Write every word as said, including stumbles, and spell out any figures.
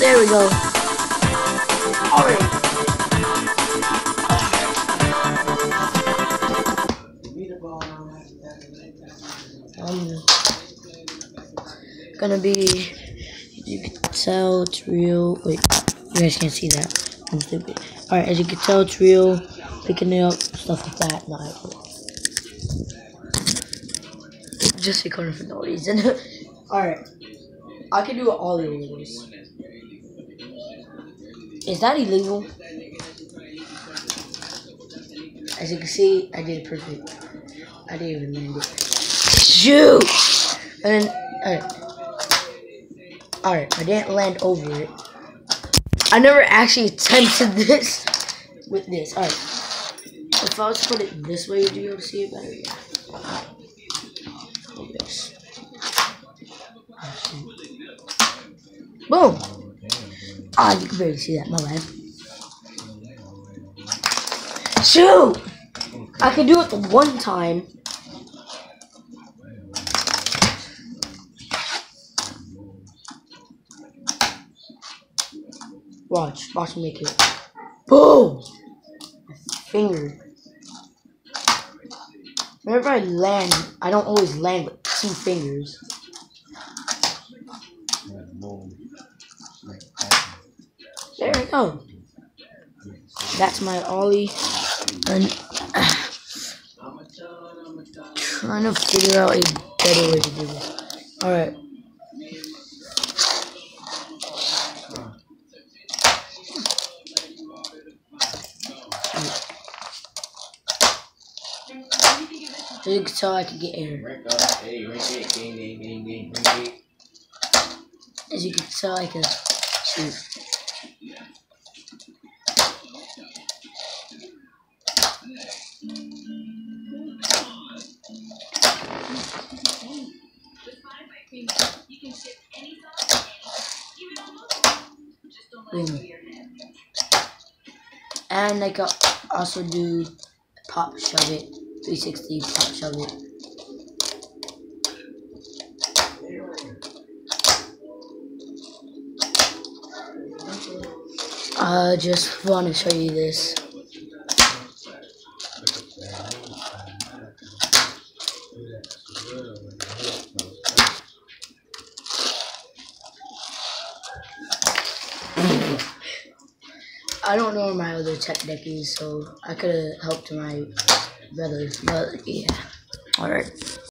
There we go. Alright. Um, gonna be. You can tell it's real. Wait, you guys can't see that. I'm stupid. Alright, as you can tell, it's real. Picking it up, stuff like that. No, just recording for no reason. Alright, I can do all the illegals. Is that illegal? As you can see, I did it perfect. I didn't even land it. Shoot! And alright. Alright, I didn't land over it. I never actually attempted this with this. Alright. If I was to put it this way, would you be able to see it better? Yeah. Like this. Boom! Ah, you can barely see that, my bad. Shoot! I can do it the one time. Watch, watch me make it. Boom! My finger. Whenever I land, I don't always land with two fingers. There we go. That's my ollie. And uh, trying to figure out a better way to do this. Alright. So you can tell I can get air. As you can tell, I can shoot. Boom. And I can also do pop shove it, three sixty pop shove it. I just want to show you this. I don't know where my other tech deck is, so I could have helped my brother, but yeah. Alright.